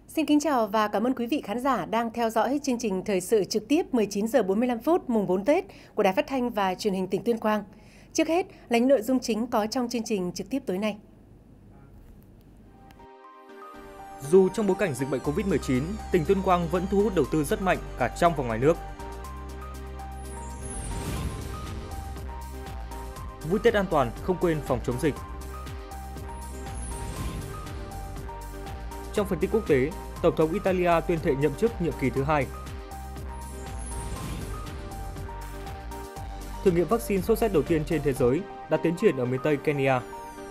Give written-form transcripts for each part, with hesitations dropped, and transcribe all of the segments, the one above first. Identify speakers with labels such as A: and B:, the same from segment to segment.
A: Xin kính chào và cảm ơn quý vị khán giả đang theo dõi chương trình thời sự trực tiếp 19 giờ 45 phút mùng 4 Tết của Đài Phát thanh và Truyền hình tỉnh Tuyên Quang. Trước hết là những nội dung chính có trong chương trình trực tiếp tối nay.
B: Dù trong bối cảnh dịch bệnh Covid-19, tỉnh Tuyên Quang vẫn thu hút đầu tư rất mạnh cả trong và ngoài nước. Vui Tết an toàn, không quên phòng chống dịch. Trong phần tin quốc tế, Tổng thống Italia tuyên thệ nhậm chức nhiệm kỳ thứ 2. Thử nghiệm vaccine sốt rét đầu tiên trên thế giới đã tiến triển ở miền Tây Kenya.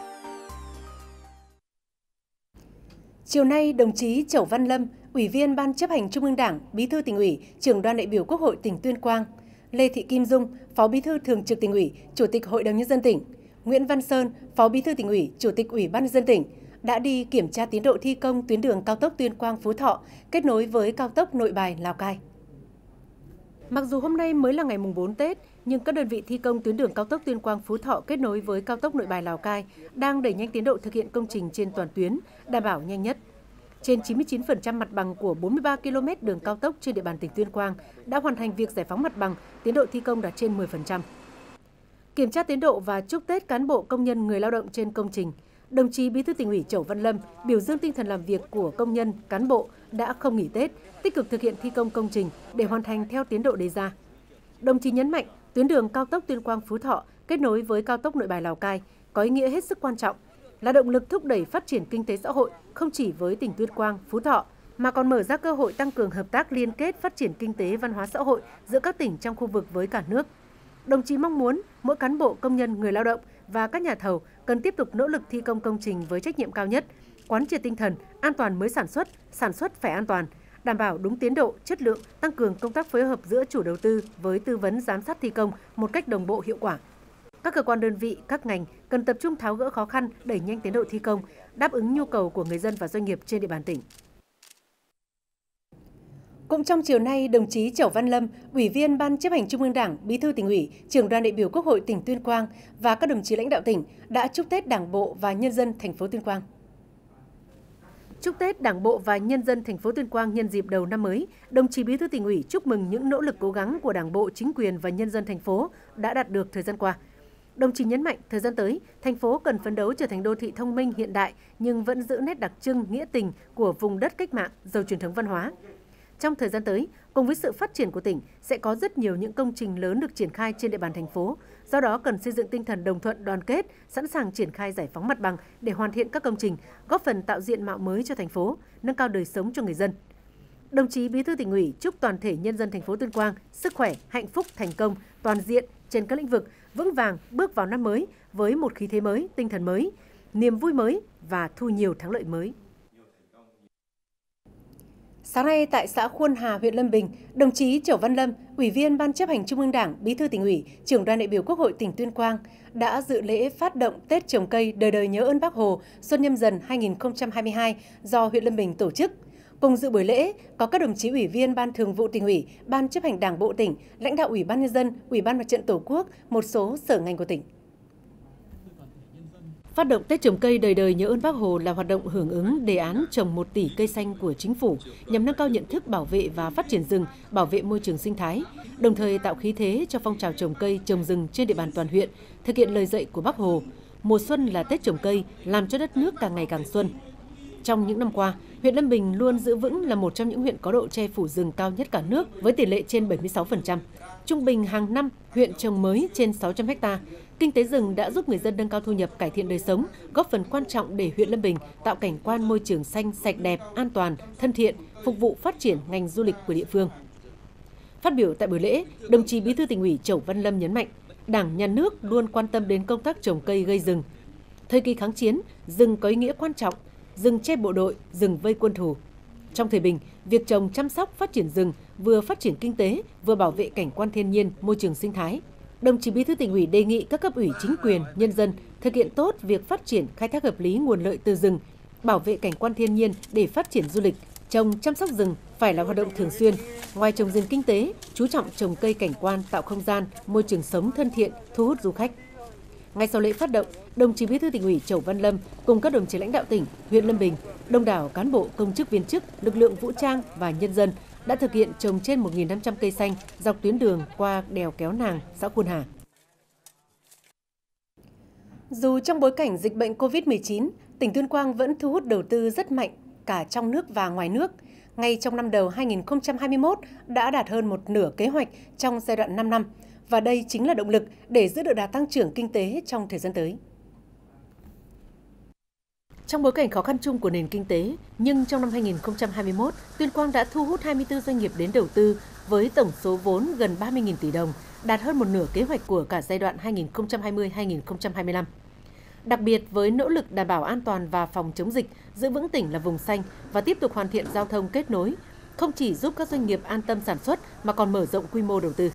A: Chiều nay, đồng chí Chẩu Văn Lâm, Ủy viên Ban Chấp hành Trung ương Đảng, Bí thư Tỉnh ủy, Trưởng đoàn đại biểu Quốc hội tỉnh Tuyên Quang, Lê Thị Kim Dung, Phó Bí thư Thường trực Tỉnh ủy, Chủ tịch Hội đồng Nhân dân tỉnh, Nguyễn Văn Sơn, Phó Bí thư Tỉnh ủy, Chủ tịch Ủy ban Nhân dân tỉnh đã đi kiểm tra tiến độ thi công tuyến đường cao tốc Tuyên Quang - Phú Thọ kết nối với cao tốc Nội Bài - Lào Cai. Mặc dù hôm nay mới là ngày mùng 4 Tết, nhưng các đơn vị thi công tuyến đường cao tốc Tuyên Quang - Phú Thọ kết nối với cao tốc Nội Bài - Lào Cai đang đẩy nhanh tiến độ thực hiện công trình trên toàn tuyến, đảm bảo nhanh nhất. Trên 99% mặt bằng của 43 km đường cao tốc trên địa bàn tỉnh Tuyên Quang đã hoàn thành việc giải phóng mặt bằng, tiến độ thi công đạt trên 10%. Kiểm tra tiến độ và chúc Tết cán bộ công nhân người lao động trên công trình, đồng chí Bí thư Tỉnh ủy Chẩu Văn Lâm biểu dương tinh thần làm việc của công nhân, cán bộ đã không nghỉ Tết, tích cực thực hiện thi công công trình để hoàn thành theo tiến độ đề ra. Đồng chí nhấn mạnh, tuyến đường cao tốc Tuyên Quang - Phú Thọ kết nối với cao tốc Nội Bài - Lào Cai có ý nghĩa hết sức quan trọng, là động lực thúc đẩy phát triển kinh tế xã hội không chỉ với tỉnh Tuyên Quang, Phú Thọ, mà còn mở ra cơ hội tăng cường hợp tác liên kết phát triển kinh tế văn hóa xã hội giữa các tỉnh trong khu vực với cả nước. Đồng chí mong muốn mỗi cán bộ công nhân người lao động và các nhà thầu cần tiếp tục nỗ lực thi công công trình với trách nhiệm cao nhất, quán triệt tinh thần an toàn mới sản xuất phải an toàn, đảm bảo đúng tiến độ, chất lượng, tăng cường công tác phối hợp giữa chủ đầu tư với tư vấn giám sát thi công một cách đồng bộ hiệu quả. Các cơ quan đơn vị, các ngành cần tập trung tháo gỡ khó khăn, đẩy nhanh tiến độ thi công, đáp ứng nhu cầu của người dân và doanh nghiệp trên địa bàn tỉnh. Cũng trong chiều nay, đồng chí Chẩu Văn Lâm, Ủy viên Ban Chấp hành Trung ương Đảng, Bí thư Tỉnh ủy, Trưởng đoàn đại biểu Quốc hội tỉnh Tuyên Quang và các đồng chí lãnh đạo tỉnh đã chúc Tết Đảng bộ và nhân dân thành phố Tuyên Quang. Chúc Tết Đảng bộ và nhân dân thành phố Tuyên Quang nhân dịp đầu năm mới, đồng chí Bí thư Tỉnh ủy chúc mừng những nỗ lực cố gắng của Đảng bộ, chính quyền và nhân dân thành phố đã đạt được thời gian qua. Đồng chí nhấn mạnh, thời gian tới, thành phố cần phấn đấu trở thành đô thị thông minh hiện đại nhưng vẫn giữ nét đặc trưng, nghĩa tình của vùng đất cách mạng, giàu truyền thống văn hóa. Trong thời gian tới, cùng với sự phát triển của tỉnh, sẽ có rất nhiều những công trình lớn được triển khai trên địa bàn thành phố. Do đó, cần xây dựng tinh thần đồng thuận đoàn kết, sẵn sàng triển khai giải phóng mặt bằng để hoàn thiện các công trình, góp phần tạo diện mạo mới cho thành phố, nâng cao đời sống cho người dân. Đồng chí Bí thư Tỉnh ủy chúc toàn thể nhân dân thành phố Tuyên Quang sức khỏe, hạnh phúc, thành công, toàn diện trên các lĩnh vực, vững vàng bước vào năm mới với một khí thế mới, tinh thần mới, niềm vui mới và thu nhiều thắng lợi mới. Sáng nay tại xã Khuôn Hà, huyện Lâm Bình, đồng chí Chẩu Văn Lâm, Ủy viên Ban Chấp hành Trung ương Đảng, Bí thư Tỉnh ủy, Trưởng đoàn đại biểu Quốc hội tỉnh Tuyên Quang đã dự lễ phát động Tết trồng cây đời đời nhớ ơn Bác Hồ Xuân Nhâm Dần 2022 do huyện Lâm Bình tổ chức. Cùng dự buổi lễ có các đồng chí Ủy viên Ban Thường vụ Tỉnh ủy, Ban Chấp hành Đảng bộ tỉnh, lãnh đạo Ủy ban Nhân dân, Ủy ban Mặt trận Tổ quốc, một số sở ngành của tỉnh. Phát động Tết trồng cây đời đời nhớ ơn Bác Hồ là hoạt động hưởng ứng đề án trồng 1 tỷ cây xanh của Chính phủ nhằm nâng cao nhận thức bảo vệ và phát triển rừng, bảo vệ môi trường sinh thái, đồng thời tạo khí thế cho phong trào trồng cây, trồng rừng trên địa bàn toàn huyện, thực hiện lời dạy của Bác Hồ. Mùa xuân là Tết trồng cây, làm cho đất nước càng ngày càng xuân. Trong những năm qua, huyện Lâm Bình luôn giữ vững là một trong những huyện có độ che phủ rừng cao nhất cả nước với tỷ lệ trên 76%. Trung bình hàng năm, huyện trồng mới trên 600 ha. Kinh tế rừng đã giúp người dân nâng cao thu nhập, cải thiện đời sống, góp phần quan trọng để huyện Lâm Bình tạo cảnh quan môi trường xanh, sạch đẹp, an toàn, thân thiện, phục vụ phát triển ngành du lịch của địa phương. Phát biểu tại buổi lễ, đồng chí Bí thư Tỉnh ủy Chẩu Văn Lâm nhấn mạnh, Đảng, Nhà nước luôn quan tâm đến công tác trồng cây gây rừng. Thời kỳ kháng chiến, rừng có ý nghĩa quan trọng, rừng che bộ đội, rừng vây quân thù. Trong thời bình, việc trồng chăm sóc phát triển rừng vừa phát triển kinh tế, vừa bảo vệ cảnh quan thiên nhiên, môi trường sinh thái. Đồng chí Bí thư Tỉnh ủy đề nghị các cấp ủy chính quyền, nhân dân thực hiện tốt việc phát triển khai thác hợp lý nguồn lợi từ rừng, bảo vệ cảnh quan thiên nhiên để phát triển du lịch. Trồng chăm sóc rừng phải là hoạt động thường xuyên. Ngoài trồng rừng kinh tế, chú trọng trồng cây cảnh quan tạo không gian, môi trường sống thân thiện, thu hút du khách. Ngay sau lễ phát động, đồng chí Bí thư Tỉnh ủy Chẩu Văn Lâm cùng các đồng chí lãnh đạo tỉnh, huyện Lâm Bình, đông đảo cán bộ, công chức viên chức, lực lượng vũ trang và nhân dân đã thực hiện trồng trên 1.500 cây xanh dọc tuyến đường qua đèo Kéo Nàng, xã Khuôn Hà. Dù trong bối cảnh dịch bệnh COVID-19, tỉnh Tuyên Quang vẫn thu hút đầu tư rất mạnh cả trong nước và ngoài nước. Ngay trong năm đầu 2021 đã đạt hơn một nửa kế hoạch trong giai đoạn 5 năm, và đây chính là động lực để giữ được đà tăng trưởng kinh tế trong thời gian tới. Trong bối cảnh khó khăn chung của nền kinh tế, nhưng trong năm 2021, Tuyên Quang đã thu hút 24 doanh nghiệp đến đầu tư với tổng số vốn gần 30.000 tỷ đồng, đạt hơn một nửa kế hoạch của cả giai đoạn 2020-2025. Đặc biệt với nỗ lực đảm bảo an toàn và phòng chống dịch, giữ vững tỉnh là vùng xanh và tiếp tục hoàn thiện giao thông kết nối, không chỉ giúp các doanh nghiệp an tâm sản xuất mà còn mở rộng quy mô đầu tư.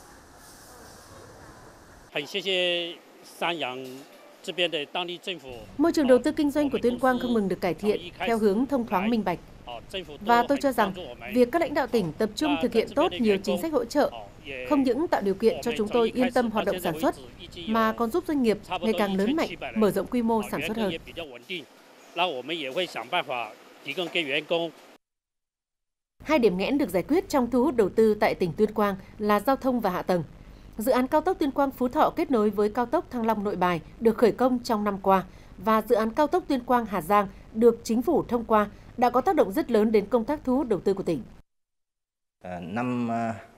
A: Môi trường đầu tư kinh doanh của Tuyên Quang không ngừng được cải thiện theo hướng thông thoáng minh bạch. Và tôi cho rằng, việc các lãnh đạo tỉnh tập trung thực hiện tốt nhiều chính sách hỗ trợ, không những tạo điều kiện cho chúng tôi yên tâm hoạt động sản xuất, mà còn giúp doanh nghiệp ngày càng lớn mạnh, mở rộng quy mô sản xuất hơn. Hai điểm nghẽn được giải quyết trong thu hút đầu tư tại tỉnh Tuyên Quang là giao thông và hạ tầng. Dự án cao tốc Tuyên Quang - Phú Thọ kết nối với cao tốc Thăng Long - Nội Bài được khởi công trong năm qua và dự án cao tốc Tuyên Quang - Hà Giang được chính phủ thông qua đã có tác động rất lớn đến công tác thu hút đầu tư của tỉnh.
C: Năm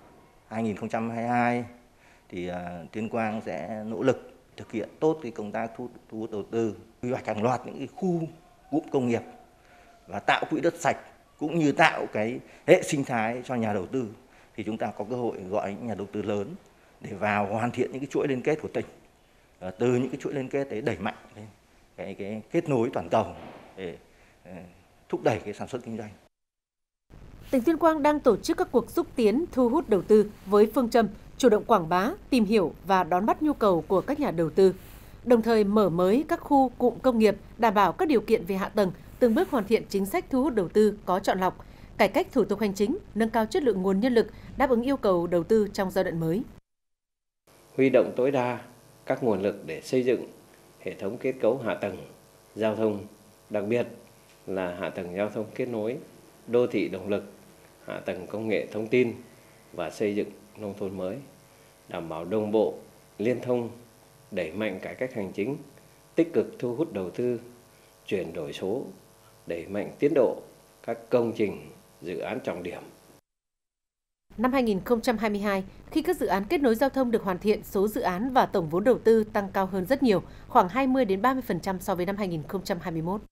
C: 2022 thì Tuyên Quang sẽ nỗ lực thực hiện tốt cái công tác thu hút đầu tư, quy hoạch hàng loạt những cái khu cụm công nghiệp và tạo quỹ đất sạch cũng như tạo cái hệ sinh thái cho nhà đầu tư, thì chúng ta có cơ hội gọi những nhà đầu tư lớn để vào hoàn thiện những cái chuỗi liên kết của tỉnh. Từ những cái chuỗi liên kết đấy đẩy mạnh cái kết nối toàn cầu để thúc đẩy cái sản xuất kinh doanh.
A: Tỉnh Tuyên Quang đang tổ chức các cuộc xúc tiến thu hút đầu tư với phương châm chủ động quảng bá, tìm hiểu và đón bắt nhu cầu của các nhà đầu tư, đồng thời mở mới các khu cụm công nghiệp, đảm bảo các điều kiện về hạ tầng, từng bước hoàn thiện chính sách thu hút đầu tư có chọn lọc, cải cách thủ tục hành chính, nâng cao chất lượng nguồn nhân lực, đáp ứng yêu cầu đầu tư trong giai đoạn mới.
D: Huy động tối đa các nguồn lực để xây dựng hệ thống kết cấu hạ tầng giao thông, đặc biệt là hạ tầng giao thông kết nối, đô thị động lực, hạ tầng công nghệ thông tin và xây dựng nông thôn mới, đảm bảo đồng bộ, liên thông, đẩy mạnh cải cách hành chính, tích cực thu hút đầu tư, chuyển đổi số, đẩy mạnh tiến độ các công trình, dự án trọng điểm.
A: Năm 2022, khi các dự án kết nối giao thông được hoàn thiện, số dự án và tổng vốn đầu tư tăng cao hơn rất nhiều, khoảng 20-30% so với năm 2021.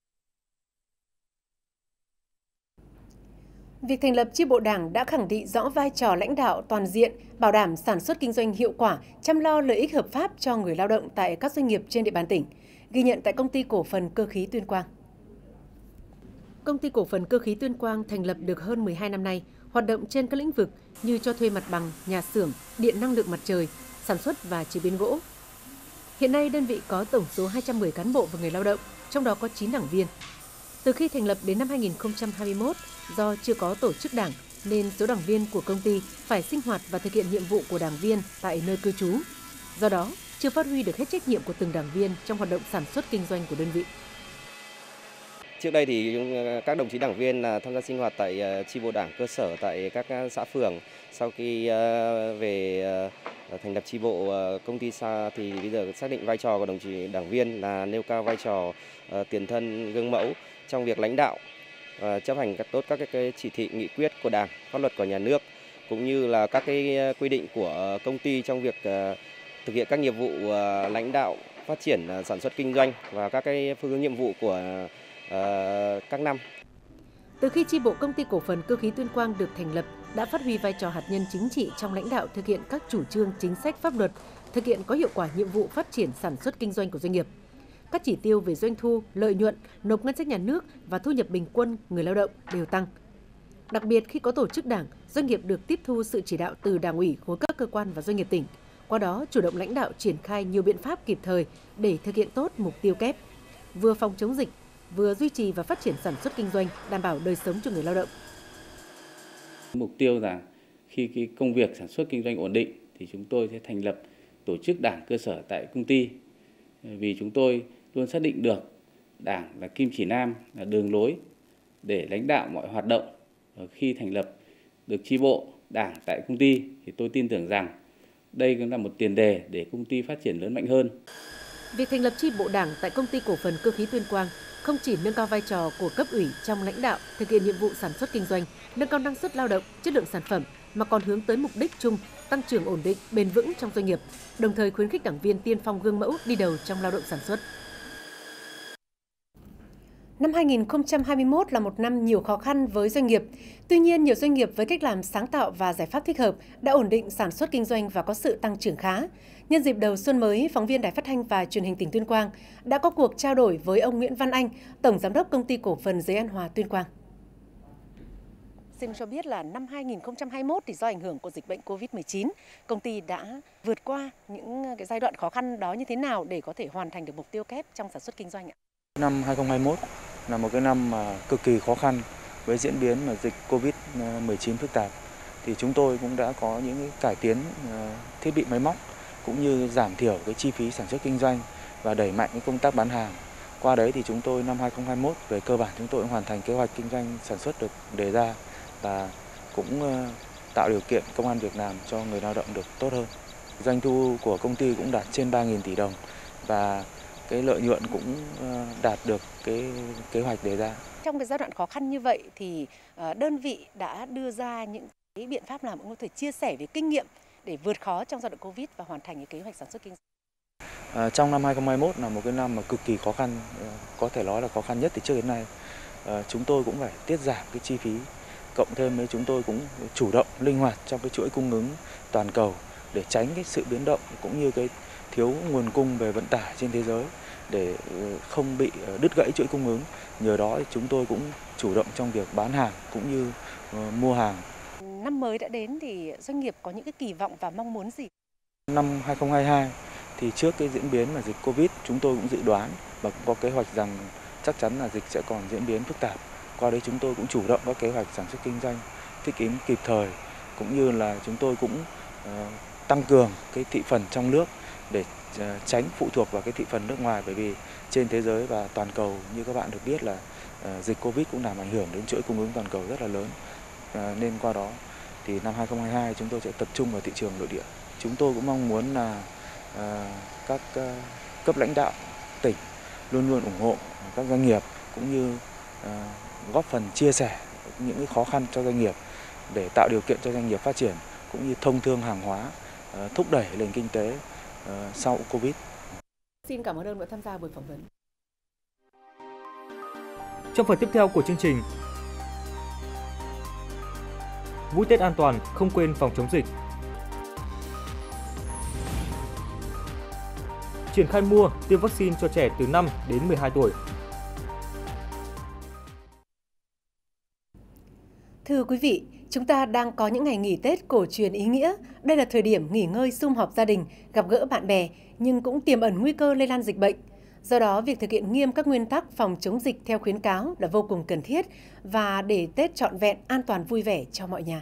A: Việc thành lập chi bộ Đảng đã khẳng định rõ vai trò lãnh đạo toàn diện, bảo đảm sản xuất kinh doanh hiệu quả, chăm lo lợi ích hợp pháp cho người lao động tại các doanh nghiệp trên địa bàn tỉnh, ghi nhận tại Công ty Cổ phần Cơ khí Tuyên Quang. Công ty Cổ phần Cơ khí Tuyên Quang thành lập được hơn 12 năm nay, hoạt động trên các lĩnh vực như cho thuê mặt bằng, nhà xưởng, điện năng lượng mặt trời, sản xuất và chế biến gỗ. Hiện nay, đơn vị có tổng số 210 cán bộ và người lao động, trong đó có 9 đảng viên. Từ khi thành lập đến năm 2021, do chưa có tổ chức đảng, nên số đảng viên của công ty phải sinh hoạt và thực hiện nhiệm vụ của đảng viên tại nơi cư trú. Do đó, chưa phát huy được hết trách nhiệm của từng đảng viên trong hoạt động sản xuất kinh doanh của đơn vị.
E: Trước đây thì các đồng chí đảng viên tham gia sinh hoạt tại chi bộ Đảng cơ sở tại các xã phường. Sau khi về thành lập chi bộ công ty thì bây giờ xác định vai trò của đồng chí đảng viên là nêu cao vai trò tiền thân gương mẫu trong việc lãnh đạo, chấp hành tốt các cái chỉ thị nghị quyết của Đảng, pháp luật của nhà nước, cũng như là các cái quy định của công ty trong việc thực hiện các nhiệm vụ lãnh đạo, phát triển sản xuất kinh doanh và các cái phương hướng nhiệm vụ của các năm.
A: Từ khi chi bộ Công ty Cổ phần Cơ khí Tuyên Quang được thành lập, đã phát huy vai trò hạt nhân chính trị trong lãnh đạo thực hiện các chủ trương chính sách pháp luật, thực hiện có hiệu quả nhiệm vụ phát triển sản xuất kinh doanh của doanh nghiệp. Các chỉ tiêu về doanh thu, lợi nhuận, nộp ngân sách nhà nước và thu nhập bình quân người lao động đều tăng. Đặc biệt khi có tổ chức đảng, doanh nghiệp được tiếp thu sự chỉ đạo từ Đảng ủy, khối các cơ quan và doanh nghiệp tỉnh. Qua đó, chủ động lãnh đạo triển khai nhiều biện pháp kịp thời để thực hiện tốt mục tiêu kép, vừa phòng chống dịch, vừa duy trì và phát triển sản xuất kinh doanh, đảm bảo đời sống cho người lao động.
F: Mục tiêu rằng khi cái công việc sản xuất kinh doanh ổn định thì chúng tôi sẽ thành lập tổ chức đảng cơ sở tại công ty vì chúng tôi luôn xác định được Đảng là kim chỉ nam, là đường lối để lãnh đạo mọi hoạt động. Khi thành lập được chi bộ Đảng tại công ty thì tôi tin tưởng rằng đây cũng là một tiền đề để công ty phát triển lớn mạnh hơn.
A: Việc thành lập chi bộ Đảng tại Công ty Cổ phần Cơ khí Tuyên Quang không chỉ nâng cao vai trò của cấp ủy trong lãnh đạo thực hiện nhiệm vụ sản xuất kinh doanh, nâng cao năng suất lao động, chất lượng sản phẩm, mà còn hướng tới mục đích chung tăng trưởng ổn định, bền vững trong doanh nghiệp, đồng thời khuyến khích đảng viên tiên phong gương mẫu đi đầu trong lao động sản xuất. Năm 2021 là một năm nhiều khó khăn với doanh nghiệp. Tuy nhiên, nhiều doanh nghiệp với cách làm sáng tạo và giải pháp thích hợp đã ổn định sản xuất kinh doanh và có sự tăng trưởng khá. Nhân dịp đầu xuân mới, phóng viên Đài Phát thanh và Truyền hình tỉnh Tuyên Quang đã có cuộc trao đổi với ông Nguyễn Văn Anh, Tổng Giám đốc Công ty Cổ phần Giấy An Hòa Tuyên Quang. Xin cho biết là năm 2021 thì do ảnh hưởng của dịch bệnh Covid-19, công ty đã vượt qua những cái giai đoạn khó khăn đó như thế nào để có thể hoàn thành được mục tiêu kép trong sản xuất kinh doanh ạ?
G: Năm 2021 là một cái năm mà cực kỳ khó khăn với diễn biến mà dịch Covid-19 phức tạp. Thì chúng tôi cũng đã có những cái cải tiến thiết bị máy móc cũng như giảm thiểu cái chi phí sản xuất kinh doanh và đẩy mạnh cái công tác bán hàng. Qua đấy thì chúng tôi năm 2021 về cơ bản chúng tôi cũng hoàn thành kế hoạch kinh doanh sản xuất được đề ra và cũng tạo điều kiện công ăn việc làm cho người lao động được tốt hơn. Doanh thu của công ty cũng đạt trên 3.000 tỷ đồng và cái lợi nhuận cũng đạt được cái kế hoạch đề ra.
A: Trong cái giai đoạn khó khăn như vậy thì đơn vị đã đưa ra những cái biện pháp nào cũng có thể chia sẻ về kinh nghiệm để vượt khó trong giai đoạn Covid và hoàn thành cái kế hoạch sản xuất kinh doanh.
G: Trong năm 2021 là một cái năm mà cực kỳ khó khăn, có thể nói là khó khăn nhất từ trước đến nay. Chúng tôi cũng phải tiết giảm cái chi phí, cộng thêm với chúng tôi cũng chủ động linh hoạt trong cái chuỗi cung ứng toàn cầu để tránh cái sự biến động cũng như cái thiếu nguồn cung về vận tải trên thế giới để không bị đứt gãy chuỗi cung ứng. Nhờ đó thì chúng tôi cũng chủ động trong việc bán hàng cũng như mua hàng.
A: Năm mới đã đến thì doanh nghiệp có những cái kỳ vọng và mong muốn gì?
G: Năm 2022 thì trước cái diễn biến mà dịch Covid chúng tôi cũng dự đoán và cũng có kế hoạch rằng chắc chắn là dịch sẽ còn diễn biến phức tạp. Qua đấy chúng tôi cũng chủ động các kế hoạch sản xuất kinh doanh thích ứng kịp thời cũng như là chúng tôi cũng tăng cường cái thị phần trong nước để tránh phụ thuộc vào cái thị phần nước ngoài, bởi vì trên thế giới và toàn cầu như các bạn được biết là dịch Covid cũng làm ảnh hưởng đến chuỗi cung ứng toàn cầu rất là lớn. Nên qua đó thì năm 2022 chúng tôi sẽ tập trung vào thị trường nội địa. Chúng tôi cũng mong muốn là các cấp lãnh đạo tỉnh luôn luôn ủng hộ các doanh nghiệp cũng như góp phần chia sẻ những cái khó khăn cho doanh nghiệp để tạo điều kiện cho doanh nghiệp phát triển cũng như thông thương hàng hóa, thúc đẩy nền kinh tế sau Covid.
A: Xin cảm ơn ông đã tham gia buổi phỏng vấn.
B: Trong phần tiếp theo của chương trình, vui Tết an toàn, không quên phòng chống dịch. Triển khai mua, tiêm vaccine cho trẻ từ 5 đến 12 tuổi.
A: Thưa quý vị, chúng ta đang có những ngày nghỉ Tết cổ truyền ý nghĩa. Đây là thời điểm nghỉ ngơi sum họp gia đình, gặp gỡ bạn bè, nhưng cũng tiềm ẩn nguy cơ lây lan dịch bệnh. Do đó, việc thực hiện nghiêm các nguyên tắc phòng chống dịch theo khuyến cáo là vô cùng cần thiết và để Tết trọn vẹn, an toàn, vui vẻ cho mọi nhà.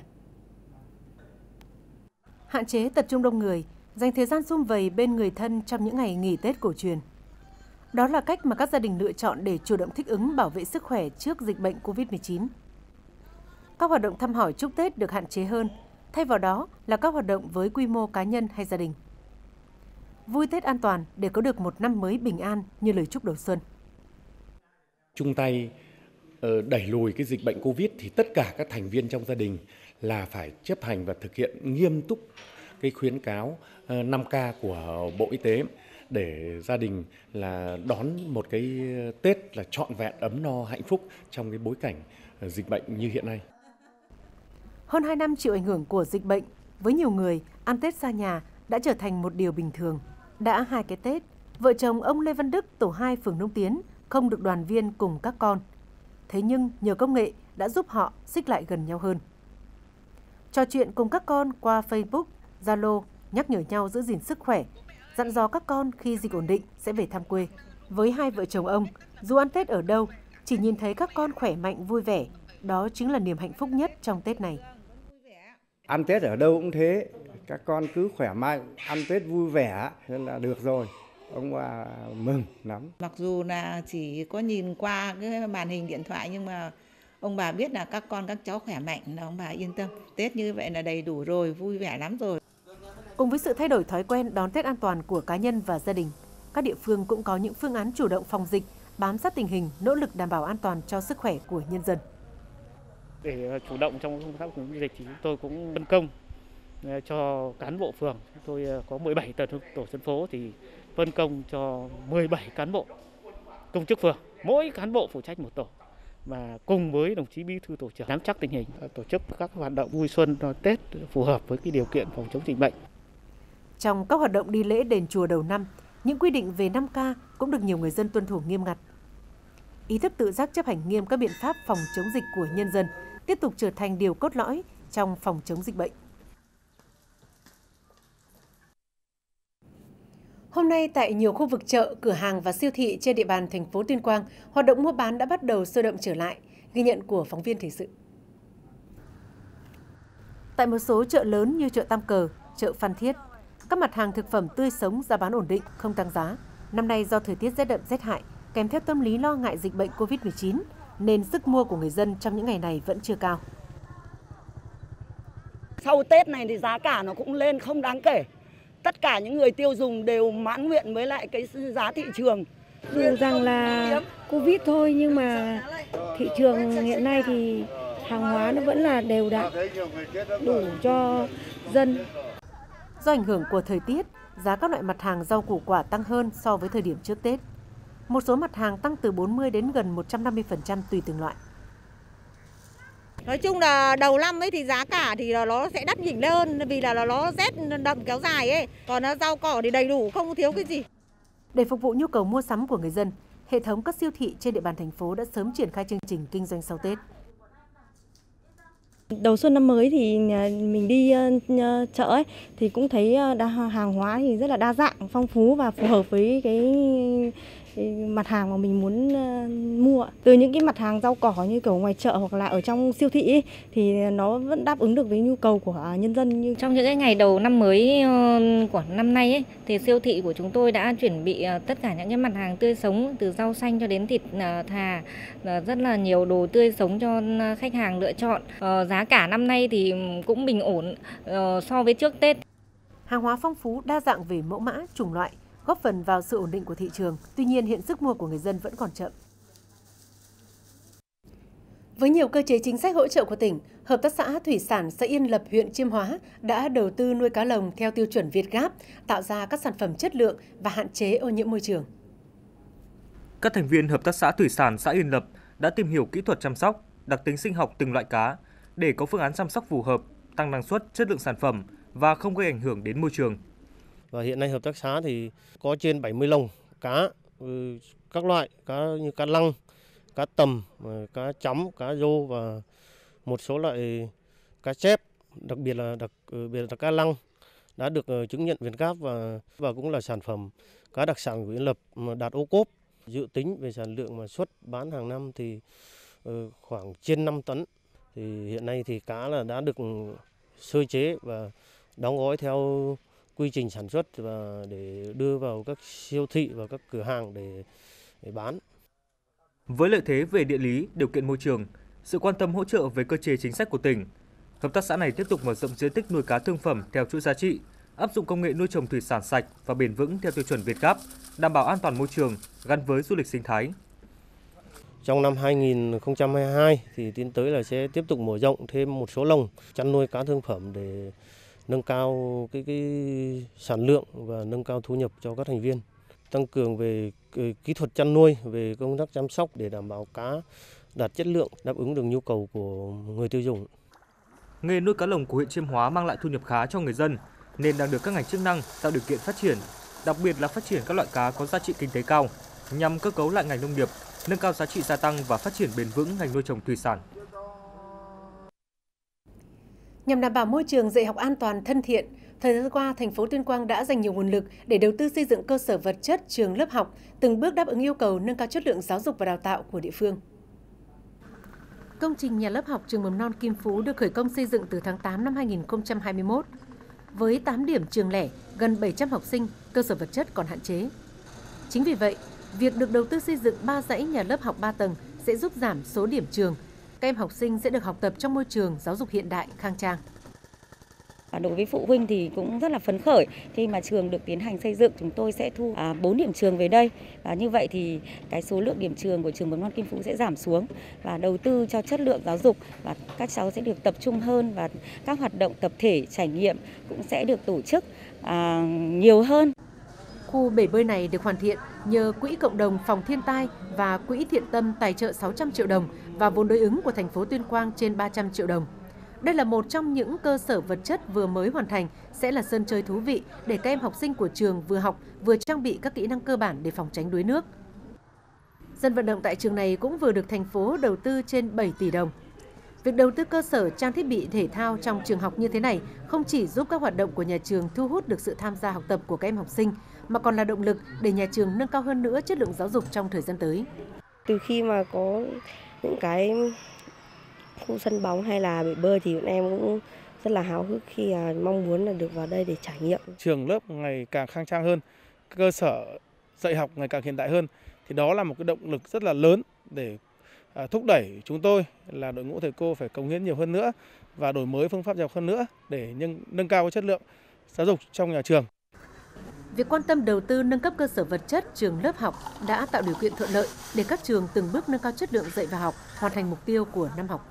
A: Hạn chế tập trung đông người, dành thời gian sum vầy bên người thân trong những ngày nghỉ Tết cổ truyền. Đó là cách mà các gia đình lựa chọn để chủ động thích ứng bảo vệ sức khỏe trước dịch bệnh Covid-19. Các hoạt động thăm hỏi chúc Tết được hạn chế hơn, thay vào đó là các hoạt động với quy mô cá nhân hay gia đình. Vui Tết an toàn để có được một năm mới bình an như lời chúc đầu xuân.
H: Chung tay đẩy lùi cái dịch bệnh Covid thì tất cả các thành viên trong gia đình là phải chấp hành và thực hiện nghiêm túc cái khuyến cáo 5K của Bộ Y tế để gia đình là đón một cái Tết là trọn vẹn, ấm no, hạnh phúc trong cái bối cảnh dịch bệnh như hiện nay.
A: Hơn 2 năm chịu ảnh hưởng của dịch bệnh, với nhiều người, ăn Tết xa nhà đã trở thành một điều bình thường. Đã 2 cái Tết, vợ chồng ông Lê Văn Đức, tổ 2 phường Nông Tiến, không được đoàn viên cùng các con. Thế nhưng nhờ công nghệ đã giúp họ xích lại gần nhau hơn. Trò chuyện cùng các con qua Facebook, Zalo, nhắc nhở nhau giữ gìn sức khỏe, dặn dò các con khi dịch ổn định sẽ về thăm quê. Với hai vợ chồng ông, dù ăn Tết ở đâu, chỉ nhìn thấy các con khỏe mạnh vui vẻ, đó chính là niềm hạnh phúc nhất trong Tết này.
I: Ăn Tết ở đâu cũng thế, các con cứ khỏe mạnh, ăn Tết vui vẻ nên là được rồi. ông bà mừng lắm.
J: Mặc dù là chỉ có nhìn qua cái màn hình điện thoại nhưng mà ông bà biết là các con các cháu khỏe mạnh là ông bà yên tâm. Tết như vậy là đầy đủ rồi, vui vẻ lắm rồi.
A: Cùng với sự thay đổi thói quen đón Tết an toàn của cá nhân và gia đình, các địa phương cũng có những phương án chủ động phòng dịch, bám sát tình hình, nỗ lực đảm bảo an toàn cho sức khỏe của nhân dân.
K: Để chủ động trong công tác phòng dịch thì chúng tôi cũng phân công cho cán bộ phường. Chúng tôi có 17 tổ dân phố thì phân công cho 17 cán bộ công chức phường, mỗi cán bộ phụ trách một tổ, và cùng với đồng chí bí thư tổ trưởng nắm chắc tình hình, tổ chức các hoạt động vui xuân Tết phù hợp với cái điều kiện phòng chống dịch bệnh.
A: Trong các hoạt động đi lễ đền chùa đầu năm, những quy định về 5K cũng được nhiều người dân tuân thủ nghiêm ngặt. Ý thức tự giác chấp hành nghiêm các biện pháp phòng chống dịch của nhân dân tiếp tục trở thành điều cốt lõi trong phòng chống dịch bệnh. Hôm nay tại nhiều khu vực chợ, cửa hàng và siêu thị trên địa bàn thành phố Tuyên Quang, hoạt động mua bán đã bắt đầu sôi động trở lại, ghi nhận của phóng viên thời sự. Tại một số chợ lớn như chợ Tam Cờ, chợ Phan Thiết, các mặt hàng thực phẩm tươi sống giá bán ổn định, không tăng giá. Năm nay do thời tiết rét đậm rét hại, kèm theo tâm lý lo ngại dịch bệnh Covid-19, nên sức mua của người dân trong những ngày này vẫn chưa cao.
L: Sau Tết này thì giá cả nó cũng lên không đáng kể. Tất cả những người tiêu dùng đều mãn nguyện với lại cái giá thị trường.
M: Dù rằng là Covid thôi nhưng mà thị trường hiện nay thì hàng hóa nó vẫn là đều đặn, đủ cho dân.
A: Do ảnh hưởng của thời tiết, giá các loại mặt hàng rau củ quả tăng hơn so với thời điểm trước Tết. Một số mặt hàng tăng từ 40 đến gần 150% tùy từng loại.
N: Nói chung là đầu năm ấy thì giá cả thì nó sẽ đắt nhỉnh hơn vì là nó rét đậm kéo dài ấy. Còn rau cỏ thì đầy đủ, không thiếu cái gì.
A: Để phục vụ nhu cầu mua sắm của người dân, hệ thống các siêu thị trên địa bàn thành phố đã sớm triển khai chương trình kinh doanh sau Tết.
M: Đầu xuân năm mới thì mình đi chợ ấy thì cũng thấy hàng hóa thì rất là đa dạng, phong phú và phù hợp với cái mặt hàng mà mình muốn mua. Từ những cái mặt hàng rau cỏ như kiểu ngoài chợ hoặc là ở trong siêu thị ấy, thì nó vẫn đáp ứng được với nhu cầu của nhân dân. Như
O: trong những cái ngày đầu năm mới của năm nay ấy, thì siêu thị của chúng tôi đã chuẩn bị tất cả những cái mặt hàng tươi sống, từ rau xanh cho đến thịt thà, rất là nhiều đồ tươi sống cho khách hàng lựa chọn. Giá cả năm nay thì cũng bình ổn so với trước Tết.
A: Hàng hóa phong phú, đa dạng về mẫu mã, chủng loại, góp phần vào sự ổn định của thị trường. Tuy nhiên, hiện sức mua của người dân vẫn còn chậm. Với nhiều cơ chế chính sách hỗ trợ của tỉnh, Hợp tác xã Thủy sản xã Yên Lập, huyện Chiêm Hóa đã đầu tư nuôi cá lồng theo tiêu chuẩn VietGAP, tạo ra các sản phẩm chất lượng và hạn chế ô nhiễm môi trường.
B: Các thành viên Hợp tác xã Thủy sản xã Yên Lập đã tìm hiểu kỹ thuật chăm sóc, đặc tính sinh học từng loại cá để có phương án chăm sóc phù hợp, tăng năng suất, chất lượng sản phẩm và không gây ảnh hưởng đến môi trường.
P: Và hiện nay hợp tác xã thì có trên 70 lồng cá, các loại cá như cá lăng, cá tầm, cá chấm, cá rô và một số loại cá chép, đặc biệt là cá lăng đã được chứng nhận VietGAP và cũng là sản phẩm cá đặc sản của Yên Lập đạt ô cốp. Dự tính về sản lượng mà xuất bán hàng năm thì khoảng trên 5 tấn. Thì hiện nay thì cá là đã được sơ chế và đóng gói theo quy trình sản xuất và để đưa vào các siêu thị và các cửa hàng để bán.
B: Với lợi thế về địa lý, điều kiện môi trường, sự quan tâm hỗ trợ về cơ chế chính sách của tỉnh, hợp tác xã này tiếp tục mở rộng diện tích nuôi cá thương phẩm theo chuỗi giá trị, áp dụng công nghệ nuôi trồng thủy sản sạch và bền vững theo tiêu chuẩn VietGAP, đảm bảo an toàn môi trường gắn với du lịch sinh thái.
P: Trong năm 2022 thì tiến tới là sẽ tiếp tục mở rộng thêm một số lồng chăn nuôi cá thương phẩm để nâng cao cái sản lượng và nâng cao thu nhập cho các thành viên, tăng cường về kỹ thuật chăn nuôi, về công tác chăm sóc để đảm bảo cá đạt chất lượng, đáp ứng được nhu cầu của người tiêu dùng.
B: Nghề nuôi cá lồng của huyện Chiêm Hóa mang lại thu nhập khá cho người dân nên đang được các ngành chức năng tạo điều kiện phát triển, đặc biệt là phát triển các loại cá có giá trị kinh tế cao nhằm cơ cấu lại ngành nông nghiệp, nâng cao giá trị gia tăng và phát triển bền vững ngành nuôi trồng thủy sản.
A: Nhằm đảm bảo môi trường dạy học an toàn, thân thiện, thời gian qua, thành phố Tuyên Quang đã dành nhiều nguồn lực để đầu tư xây dựng cơ sở vật chất, trường lớp học, từng bước đáp ứng yêu cầu nâng cao chất lượng giáo dục và đào tạo của địa phương. Công trình nhà lớp học trường mầm non Kim Phú được khởi công xây dựng từ tháng 8 năm 2021. Với 8 điểm trường lẻ, gần 700 học sinh, cơ sở vật chất còn hạn chế. Chính vì vậy, việc được đầu tư xây dựng 3 dãy nhà lớp học 3 tầng sẽ giúp giảm số điểm trường. Các em học sinh sẽ được học tập trong môi trường giáo dục hiện đại, khang trang.
Q: Đối với phụ huynh thì cũng rất là phấn khởi khi mà trường được tiến hành xây dựng. Chúng tôi sẽ thu 4 điểm trường về đây. Và như vậy thì cái số lượng điểm trường của trường Mầm non Kim Phú sẽ giảm xuống và đầu tư cho chất lượng giáo dục và các cháu sẽ được tập trung hơn và các hoạt động tập thể trải nghiệm cũng sẽ được tổ chức nhiều hơn.
A: Khu bể bơi này được hoàn thiện nhờ Quỹ Cộng đồng phòng thiên tai và Quỹ Thiện tâm tài trợ 600 triệu đồng và vốn đối ứng của thành phố Tuyên Quang trên 300 triệu đồng. Đây là một trong những cơ sở vật chất vừa mới hoàn thành, sẽ là sân chơi thú vị để các em học sinh của trường vừa học vừa trang bị các kỹ năng cơ bản để phòng tránh đuối nước. Sân vận động tại trường này cũng vừa được thành phố đầu tư trên 7 tỷ đồng. Việc đầu tư cơ sở trang thiết bị thể thao trong trường học như thế này không chỉ giúp các hoạt động của nhà trường thu hút được sự tham gia học tập của các em học sinh, mà còn là động lực để nhà trường nâng cao hơn nữa chất lượng giáo dục trong thời gian tới.
R: Từ khi mà có những cái khu sân bóng hay là bể bơi thì bọn em cũng rất là háo hức khi mong muốn là được vào đây để trải nghiệm.
G: Trường lớp ngày càng khang trang hơn, cơ sở dạy học ngày càng hiện đại hơn, thì đó là một cái động lực rất là lớn để thúc đẩy chúng tôi là đội ngũ thầy cô phải cống hiến nhiều hơn nữa và đổi mới phương pháp dạy học hơn nữa để nâng cao chất lượng giáo dục trong nhà trường.
A: Việc quan tâm đầu tư nâng cấp cơ sở vật chất trường lớp học đã tạo điều kiện thuận lợi để các trường từng bước nâng cao chất lượng dạy và học, hoàn thành mục tiêu của năm học.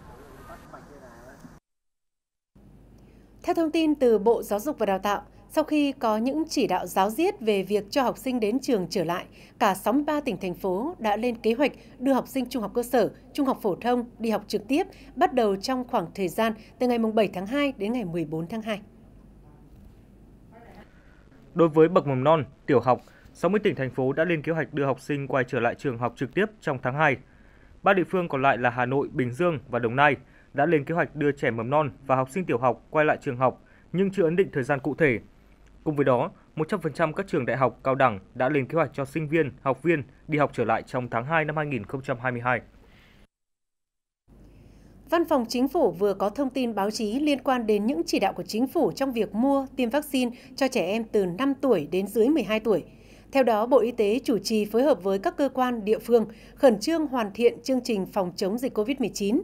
A: Theo thông tin từ Bộ Giáo dục và Đào tạo, sau khi có những chỉ đạo giáo diết về việc cho học sinh đến trường trở lại, cả 63 tỉnh, thành phố đã lên kế hoạch đưa học sinh trung học cơ sở, trung học phổ thông đi học trực tiếp bắt đầu trong khoảng thời gian từ ngày 7 tháng 2 đến ngày 14 tháng 2.
B: Đối với bậc mầm non, tiểu học, 60 tỉnh, thành phố đã lên kế hoạch đưa học sinh quay trở lại trường học trực tiếp trong tháng 2. 3 địa phương còn lại là Hà Nội, Bình Dương và Đồng Nai đã lên kế hoạch đưa trẻ mầm non và học sinh tiểu học quay lại trường học nhưng chưa ấn định thời gian cụ thể. Cùng với đó, 100% các trường đại học, cao đẳng đã lên kế hoạch cho sinh viên, học viên đi học trở lại trong tháng 2 năm 2022.
A: Văn phòng Chính phủ vừa có thông tin báo chí liên quan đến những chỉ đạo của Chính phủ trong việc mua, tiêm vaccine cho trẻ em từ 5 tuổi đến dưới 12 tuổi. Theo đó, Bộ Y tế chủ trì phối hợp với các cơ quan địa phương khẩn trương hoàn thiện chương trình phòng chống dịch COVID-19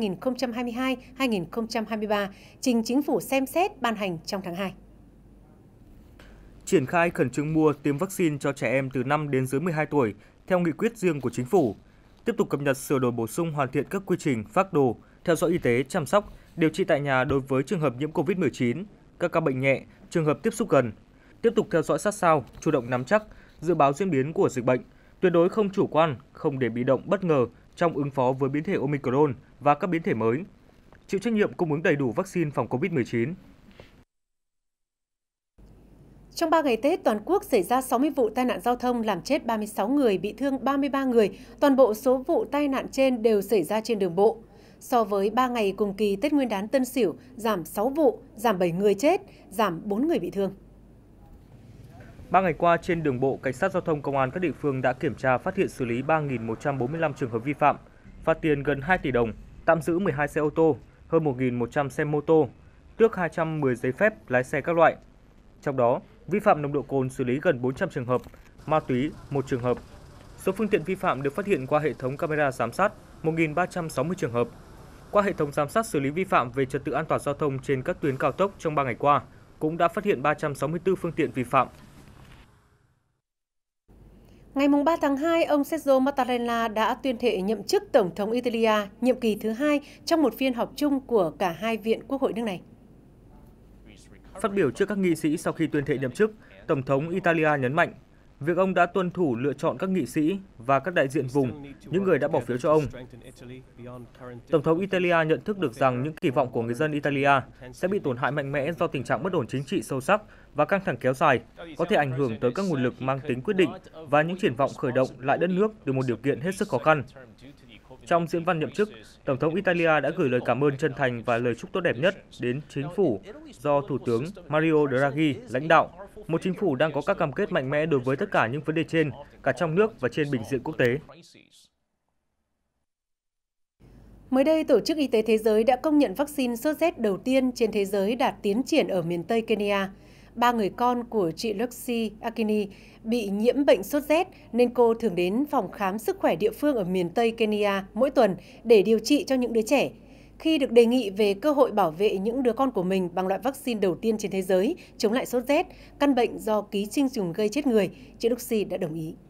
A: 2022-2023, trình Chính phủ xem xét ban hành trong tháng 2.
B: Triển khai khẩn trương mua, tiêm vaccine cho trẻ em từ 5 đến dưới 12 tuổi theo nghị quyết riêng của Chính phủ. Tiếp tục cập nhật, sửa đổi, bổ sung, hoàn thiện các quy trình, phác đồ, theo dõi y tế, chăm sóc, điều trị tại nhà đối với trường hợp nhiễm COVID-19, các ca bệnh nhẹ, trường hợp tiếp xúc gần. Tiếp tục theo dõi sát sao, chủ động nắm chắc, dự báo diễn biến của dịch bệnh, tuyệt đối không chủ quan, không để bị động bất ngờ trong ứng phó với biến thể Omicron và các biến thể mới. Chịu trách nhiệm cung ứng đầy đủ vaccine phòng COVID-19.
A: Trong 3 ngày Tết, toàn quốc xảy ra 60 vụ tai nạn giao thông làm chết 36 người, bị thương 33 người. Toàn bộ số vụ tai nạn trên đều xảy ra trên đường bộ. So với 3 ngày cùng kỳ Tết Nguyên đán Tân Sửu, giảm 6 vụ, giảm 7 người chết, giảm 4 người bị thương.
B: 3 ngày qua, trên đường bộ, Cảnh sát giao thông Công an các địa phương đã kiểm tra, phát hiện, xử lý 3.145 trường hợp vi phạm, phạt tiền gần 2 tỷ đồng, tạm giữ 12 xe ô tô, hơn 1.100 xe mô tô, tước 210 giấy phép lái xe các loại. Trong đó, vi phạm nồng độ cồn xử lý gần 400 trường hợp, ma túy 1 trường hợp. Số phương tiện vi phạm được phát hiện qua hệ thống camera giám sát 1.360 trường hợp. Qua hệ thống giám sát xử lý vi phạm về trật tự an toàn giao thông trên các tuyến cao tốc trong 3 ngày qua, cũng đã phát hiện 364 phương tiện vi phạm.
A: Ngày 3 tháng 2, ông Sergio Mattarella đã tuyên thệ nhậm chức Tổng thống Italia nhiệm kỳ thứ 2 trong một phiên họp chung của cả hai viện quốc hội nước này.
B: Phát biểu trước các nghị sĩ sau khi tuyên thệ nhậm chức, Tổng thống Italia nhấn mạnh việc ông đã tuân thủ lựa chọn các nghị sĩ và các đại diện vùng, những người đã bỏ phiếu cho ông. Tổng thống Italia nhận thức được rằng những kỳ vọng của người dân Italia sẽ bị tổn hại mạnh mẽ do tình trạng bất ổn chính trị sâu sắc và căng thẳng kéo dài, có thể ảnh hưởng tới các nguồn lực mang tính quyết định và những triển vọng khởi động lại đất nước từ một điều kiện hết sức khó khăn. Trong diễn văn nhậm chức, Tổng thống Italia đã gửi lời cảm ơn chân thành và lời chúc tốt đẹp nhất đến chính phủ do Thủ tướng Mario Draghi lãnh đạo, một chính phủ đang có các cam kết mạnh mẽ đối với tất cả những vấn đề trên, cả trong nước và trên bình diện quốc tế.
A: Mới đây, Tổ chức Y tế Thế giới đã công nhận vaccine sốt rét đầu tiên trên thế giới đạt tiến triển ở miền Tây Kenya. ba người con của chị Lucy Akini bị nhiễm bệnh sốt rét nên cô thường đến phòng khám sức khỏe địa phương ở miền Tây Kenya mỗi tuần để điều trị cho những đứa trẻ. Khi được đề nghị về cơ hội bảo vệ những đứa con của mình bằng loại vaccine đầu tiên trên thế giới chống lại sốt rét, căn bệnh do ký sinh trùng gây chết người, chị Lucy đã đồng ý.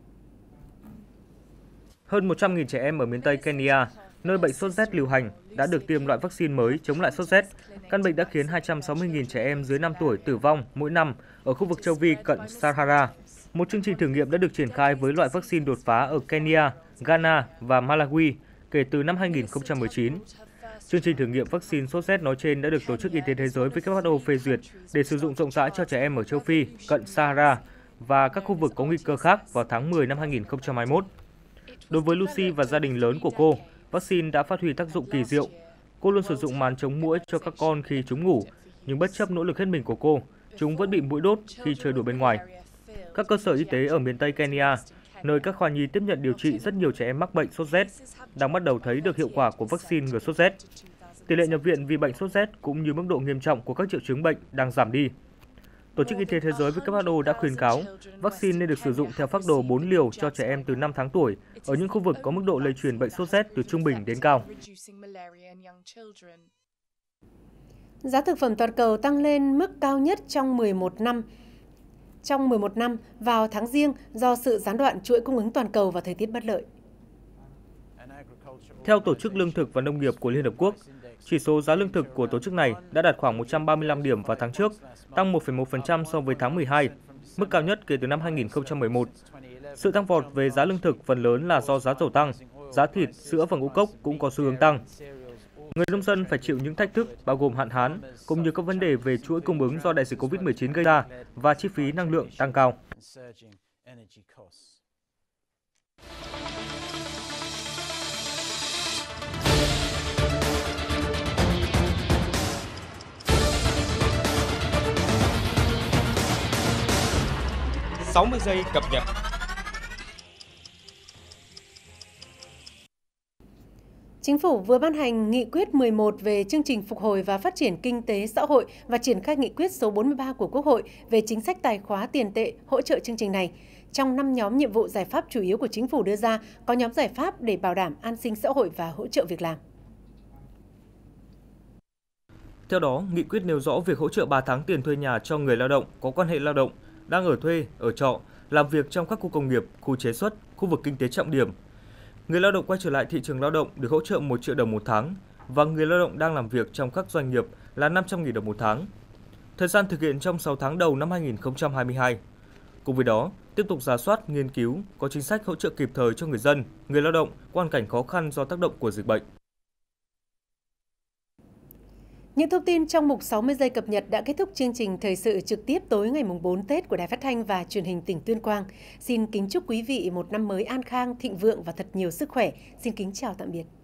B: Hơn 100.000 trẻ em ở miền Tây Kenya, nơi bệnh sốt rét lưu hành, đã được tiêm loại vaccine mới chống lại sốt rét. Căn bệnh đã khiến 260.000 trẻ em dưới 5 tuổi tử vong mỗi năm ở khu vực châu Phi cận Sahara. Một chương trình thử nghiệm đã được triển khai với loại vaccine đột phá ở Kenya, Ghana và Malawi kể từ năm 2019. Chương trình thử nghiệm vaccine sốt rét nói trên đã được Tổ chức Y tế Thế giới WHO phê duyệt để sử dụng rộng rãi cho trẻ em ở châu Phi, cận Sahara và các khu vực có nguy cơ khác vào tháng 10 năm 2021. Đối với Lucy và gia đình lớn của cô, vaccine đã phát huy tác dụng kỳ diệu. Cô luôn sử dụng màn chống muỗi cho các con khi chúng ngủ, nhưng bất chấp nỗ lực hết mình của cô, chúng vẫn bị muỗi đốt khi chơi đùa bên ngoài. Các cơ sở y tế ở miền Tây Kenya, nơi các khoa nhi tiếp nhận điều trị rất nhiều trẻ em mắc bệnh sốt rét, đang bắt đầu thấy được hiệu quả của vaccine ngừa sốt rét. Tỷ lệ nhập viện vì bệnh sốt rét cũng như mức độ nghiêm trọng của các triệu chứng bệnh đang giảm đi. Tổ chức Y tế Thế giới WHO đã khuyến cáo vaccine nên được sử dụng theo phác đồ 4 liều cho trẻ em từ 5 tháng tuổi ở những khu vực có mức độ lây truyền bệnh sốt rét từ trung bình đến cao.
A: Giá thực phẩm toàn cầu tăng lên mức cao nhất trong 11 năm vào tháng Giêng do sự gián đoạn chuỗi cung ứng toàn cầu và thời tiết bất lợi.
B: Theo Tổ chức Lương thực và Nông nghiệp của Liên Hợp Quốc, chỉ số giá lương thực của tổ chức này đã đạt khoảng 135 điểm vào tháng trước, tăng 1,1% so với tháng 12, mức cao nhất kể từ năm 2011. Sự tăng vọt về giá lương thực phần lớn là do giá dầu tăng, giá thịt, sữa và ngũ cốc cũng có xu hướng tăng. Người nông dân phải chịu những thách thức bao gồm hạn hán, cũng như các vấn đề về chuỗi cung ứng do đại dịch Covid-19 gây ra và chi phí năng lượng tăng cao.
S: ...60 giây cập nhật.
A: Chính phủ vừa ban hành Nghị quyết 11 về chương trình phục hồi và phát triển kinh tế xã hội và triển khai Nghị quyết số 43 của Quốc hội về chính sách tài khóa tiền tệ hỗ trợ chương trình này. Trong 5 nhóm nhiệm vụ giải pháp chủ yếu của chính phủ đưa ra, có nhóm giải pháp để bảo đảm an sinh xã hội và hỗ trợ việc làm.
B: Theo đó, nghị quyết nêu rõ việc hỗ trợ 3 tháng tiền thuê nhà cho người lao động có quan hệ lao động, đang ở thuê, ở trọ, làm việc trong các khu công nghiệp, khu chế xuất, khu vực kinh tế trọng điểm. Người lao động quay trở lại thị trường lao động được hỗ trợ 1 triệu đồng một tháng và người lao động đang làm việc trong các doanh nghiệp là 500.000 đồng một tháng. Thời gian thực hiện trong 6 tháng đầu năm 2022. Cùng với đó, tiếp tục rà soát, nghiên cứu, có chính sách hỗ trợ kịp thời cho người dân, người lao động có hoàn cảnh khó khăn do tác động của dịch bệnh.
A: Những thông tin trong mục 60 giây cập nhật đã kết thúc chương trình thời sự trực tiếp tối ngày 4 Tết của Đài Phát thanh và Truyền hình tỉnh Tuyên Quang. Xin kính chúc quý vị một năm mới an khang, thịnh vượng và thật nhiều sức khỏe. Xin kính chào tạm biệt.